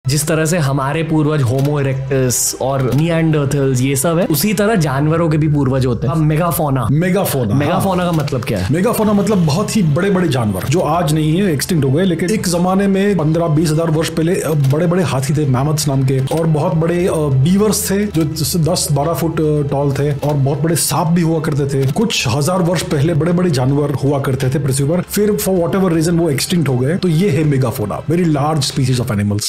जिस तरह से हमारे पूर्वज होमो इरेक्टस और निएंडरथल्स ये सब है, उसी तरह जानवरों के भी पूर्वज होते हैं। मेगाफोना का मतलब क्या है? मेगाफोना मतलब बहुत ही बड़े बड़े जानवर जो आज नहीं है, एक्सटिंक्ट हो गए, लेकिन एक जमाने में 15-20 हजार वर्ष पहले बड़े बड़े हाथी थे, मैमथ्स नाम के, और बहुत बड़े बीवर्स थे जो 10-12 फुट टॉल थे, और बहुत बड़े सांप भी हुआ करते थे। कुछ हजार वर्ष पहले बड़े बड़े जानवर हुआ करते थे पृथ्वी पर, फिर फॉर व्हाटएवर रीजन वो एक्सटिंक्ट हो गए। तो ये है megafauna, very large species of animals.